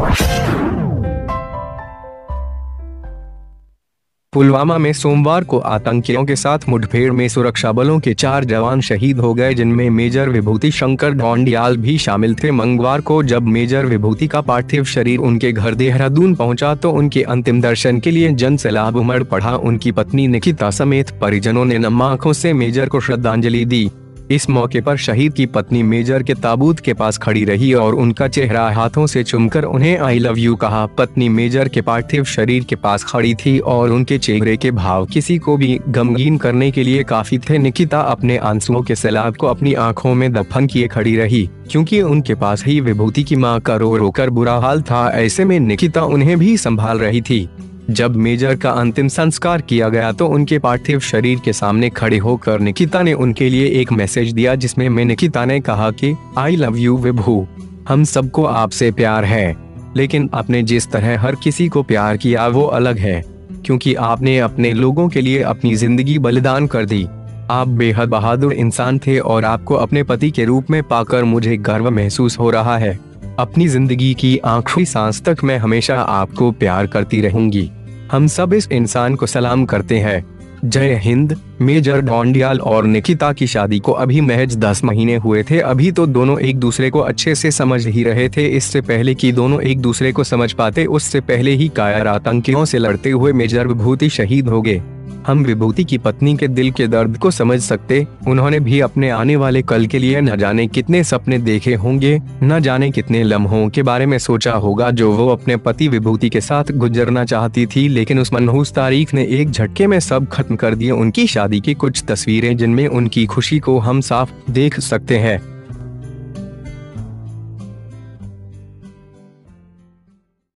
पुलवामा में सोमवार को आतंकियों के साथ मुठभेड़ में सुरक्षा बलों के 4 जवान शहीद हो गए, जिनमें मेजर विभूति शंकर ढोंडियाल भी शामिल थे। मंगलवार को जब मेजर विभूति का पार्थिव शरीर उनके घर देहरादून पहुंचा तो उनके अंतिम दर्शन के लिए जन सैलाब उमड़ पड़ा। उनकी पत्नी निकिता समेत परिजनों ने नम आंखों से मेजर को श्रद्धांजलि दी। इस मौके पर शहीद की पत्नी मेजर के ताबूत के पास खड़ी रही और उनका चेहरा हाथों से चूमकर उन्हें आई लव यू कहा। पत्नी मेजर के पार्थिव शरीर के पास खड़ी थी और उनके चेहरे के भाव किसी को भी गमगीन करने के लिए काफी थे। निकिता अपने आंसुओं के सैलाब को अपनी आंखों में दफन किए खड़ी रही, क्योंकि उनके पास ही विभूति की मां का रो रो कर बुरा हाल था। ऐसे में निकिता उन्हें भी संभाल रही थी। जब मेजर का अंतिम संस्कार किया गया तो उनके पार्थिव शरीर के सामने खड़े होकर निकिता ने उनके लिए एक मैसेज दिया, जिसमें निकिता ने कहा कि आई लव यू विभू, हम सबको आपसे प्यार है, लेकिन आपने जिस तरह हर किसी को प्यार किया वो अलग है, क्योंकि आपने अपने लोगों के लिए अपनी जिंदगी बलिदान कर दी। आप बेहद बहादुर इंसान थे और आपको अपने पति के रूप में पाकर मुझे गर्व महसूस हो रहा है। अपनी जिंदगी की आखिरी सांस तक मैं हमेशा आपको प्यार करती रहूंगी। हम सब इस इंसान को सलाम करते हैं। जय हिंद। मेजर ढोंडियाल और निकिता की शादी को अभी महज 10 महीने हुए थे। अभी तो दोनों एक दूसरे को अच्छे से समझ ही रहे थे। इससे पहले कि दोनों एक दूसरे को समझ पाते, उससे पहले ही कायर आतंकियों से लड़ते हुए मेजर विभूति शहीद हो गए। हम विभूति की पत्नी के दिल के दर्द को समझ सकते। उन्होंने भी अपने आने वाले कल के लिए न जाने कितने सपने देखे होंगे, न जाने कितने लम्हों के बारे में सोचा होगा जो वो अपने पति विभूति के साथ गुजरना चाहती थी। लेकिन उस मनहूस तारीख ने एक झटके में सब खत्म कर दिए। उनकी शादी की कुछ तस्वीरें जिनमें उनकी खुशी को हम साफ देख सकते हैं।